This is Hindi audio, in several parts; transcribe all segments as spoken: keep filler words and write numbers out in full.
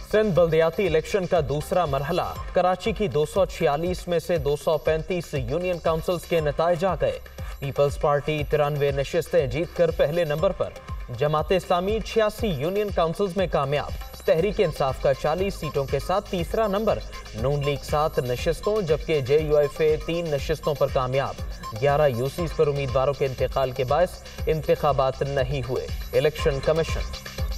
सिंध बल्दियाती इलेक्शन का दूसरा मरहला। कराची की दो सौ छियालीस में से दो सौ पैंतीस यूनियन काउंसिल्स के नताइज आ गए। पीपल्स पार्टी तिरानवे नशिस्तें जीतकर पहले नंबर पर। जमात इस्लामी छियासी यूनियन काउंसिल्स में कामयाब। तहरीक इंसाफ का चालीस सीटों के साथ तीसरा नंबर। नून लीग सात नशिस्तों जबकि जे यू एफ ए तीन नशिस्तों पर कामयाब। ग्यारह यूसीज पर उम्मीदवारों के इंतकाल के बायस इंतखाबात नहीं हुए। Election commission.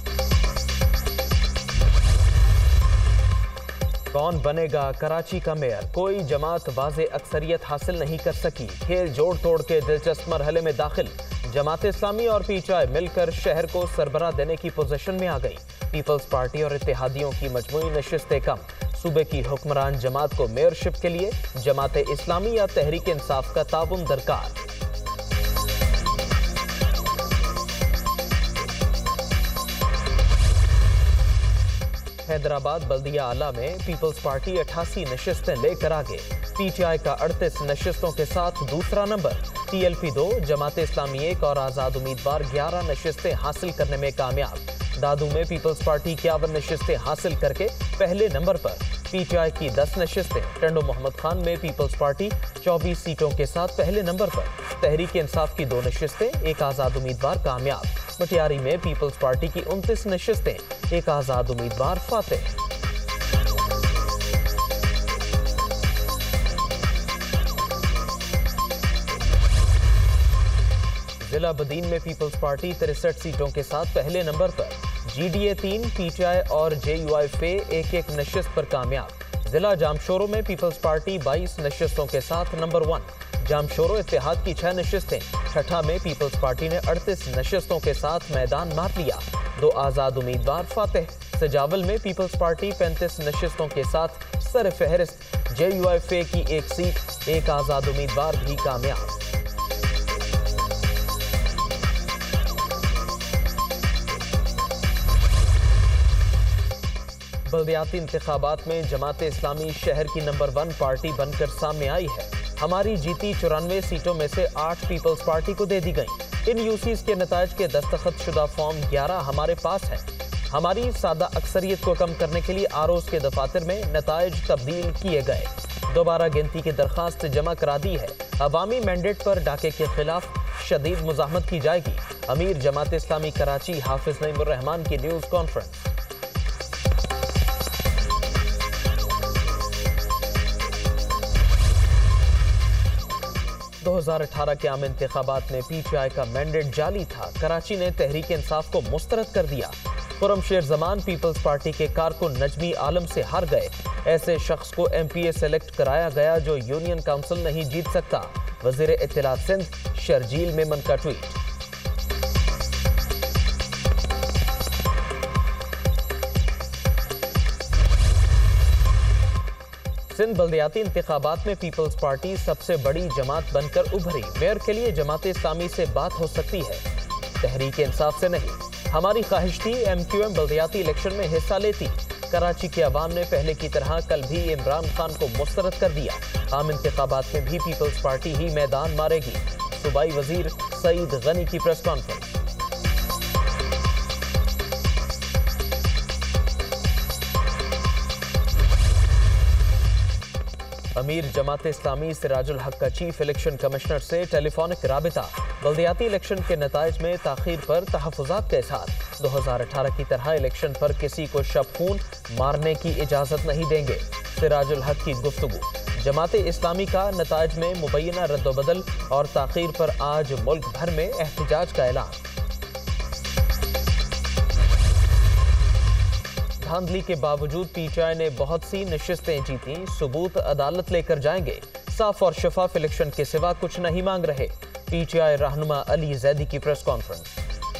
कौन बनेगा कराची का मेयर? कोई जमात वाज़े अक्सरियत हासिल नहीं कर सकी। खेल जोड़ तोड़ के दिलचस्प मरहले में दाखिल। जमात इस्लामी और पीटीआई मिलकर शहर को सरबराह देने की पोजीशन में आ गई। पीपल्स पार्टी और इत्तेहादियों की मजमूई नशिस्तें कम। सूबे की हुक्मरान जमात को मेयरशिप के लिए जमात इस्लामी या तहरीक इंसाफ का ताउन दरकार। हैदराबाद बल्दिया आला में पीपल्स पार्टी अठासी नशिस्तें लेकर आगे। पीटीआई का अड़तीस नशिस्तों के साथ दूसरा नंबर। टीएलपी दो, जमात इस्लामी एक और आज़ाद उम्मीदवार ग्यारह नशिस्तें हासिल करने में कामयाब। दादू में पीपल्स पार्टी इक्यावन नशिस्तें हासिल करके पहले नंबर पर। पीटीआई की दस नशिस्तें। टंडो मोहम्मद खान में पीपल्स पार्टी चौबीस सीटों के साथ पहले नंबर पर। तहरीक इंसाफ की दो नशिस्तें, एक आज़ाद उम्मीदवार कामयाब। मटियारी में पीपल्स पार्टी की उनतीस नशिस्तें, एक आज़ाद उम्मीदवार फातेह। जिला बदीन में पीपल्स पार्टी तिरसठ सीटों के साथ पहले नंबर पर। जीडीए तीन, पीटीआई और जेयूआईफे एक एक नशिस्त पर कामयाब। जिला जामशोरो में पीपल्स पार्टी बाईस नशिस्तों के साथ नंबर वन। जामशोरो इत्तेहाद की छह नशिस्तें। छठा में पीपल्स पार्टी ने अड़तीस नशिस्तों के साथ मैदान मार लिया। दो आज़ाद उम्मीदवार फातेह। सजावल में पीपल्स पार्टी पैंतीस नशिस्तों के साथ सर फहरिस्त। जेयूआईफे की एक सीट, एक आज़ाद उम्मीदवार भी कामयाब। बल्दियाती इंतखाबात में जमात इस्लामी शहर की नंबर वन पार्टी बनकर सामने आई है। हमारी जीती चौरानवे सीटों में से आठ पीपल्स पार्टी को दे दी गई। इन यूसीज के नताइज के दस्तखत शुदा फॉर्म ग्यारह हमारे पास हैं। हमारी सादा अक्सरियत को कम करने के लिए आरोज के दफातर में नताइज तब्दील किए गए। दोबारा गिनती की दरखास्त जमा करा दी है। अवामी मैंडेट पर डाके के खिलाफ शदीद मुजाहमत की जाएगी। अमीर जमात इस्लामी कराची हाफिज नईमुर रहमान की न्यूज कॉन्फ्रेंस। दो हज़ार अठारह के आम इंतखाबात में पीटीआई का मैंडेट जाली था। कराची ने तहरीक इंसाफ को मुस्तरद कर दिया। खुर्रमशेर जमान पीपल्स पार्टी के कारकुन नजमी आलम से हार गए। ऐसे शख्स को एमपीए सेलेक्ट कराया गया जो यूनियन काउंसिल नहीं जीत सकता। वजीर इत्तलात सिंध शर्जील मेमन का ट्वीट। सिंध बल्दियाती इंतखाबात में पीपल्स पार्टी सबसे बड़ी जमात बनकर उभरी। मेयर के लिए जमात इस्लामी से बात हो सकती है, तहरीक इंसाफ से नहीं। हमारी ख्वाहिश थी एम क्यू एम बल्दियाती इलेक्शन में हिस्सा लेती। कराची के अवाम ने पहले की तरह कल भी इमरान खान को मुस्तरद कर दिया। आम इंतखाबात में भी पीपल्स पार्टी ही मैदान मारेगी। सूबाई वजीर सईद गनी की प्रेस कॉन्फ्रेंस। अमीर जमात इस्लामी सिराजुल हक का चीफ इलेक्शन कमिश्नर से टेलीफोनिक राबिता। बल्दियाती इलेक्शन के नताइज में ताखीर पर तहफ़्फ़ुज़ात के साथ। दो हज़ार अठारह की तरह इलेक्शन पर किसी को शब खून मारने की इजाज़त नहीं देंगे। सिराजुल हक की गुफ्तगू। जमात इस्लामी का नताइज में मुबैना रद्दोबदल और ताखीर पर आज मुल्क भर में एहतजाज का ऐलान। धांधली के बावजूद पीटीआई ने बहुत सी नशिस्तें जीती। सबूत अदालत लेकर जाएंगे। साफ और शफाफ इलेक्शन के सिवा कुछ नहीं मांग रहे। पीटीआई रहनुमा अली जैदी की प्रेस कॉन्फ्रेंस।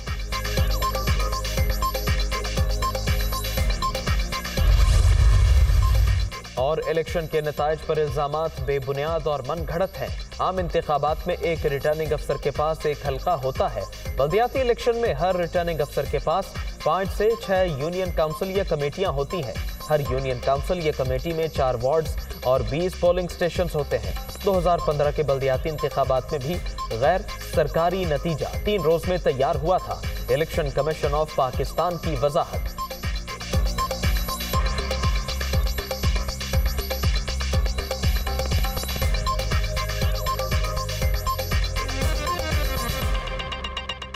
और इलेक्शन के नताइज पर इल्जामात बेबुनियाद और मन घड़त हैं। आम इंतखाबात में एक रिटर्निंग अफसर के पास एक हल्का होता है। बल्दियाती इलेक्शन में हर रिटर्निंग अफसर के पास पाँच से छह यूनियन काउंसिल या कमेटियां होती हैं। हर यूनियन काउंसिल या कमेटी में चार वार्ड्स और बीस पोलिंग स्टेशन होते हैं। दो हज़ार पंद्रह के बल्दियाती इंतखाबात में भी गैर सरकारी नतीजा तीन रोज में तैयार हुआ था। इलेक्शन कमीशन ऑफ पाकिस्तान की वजाहत।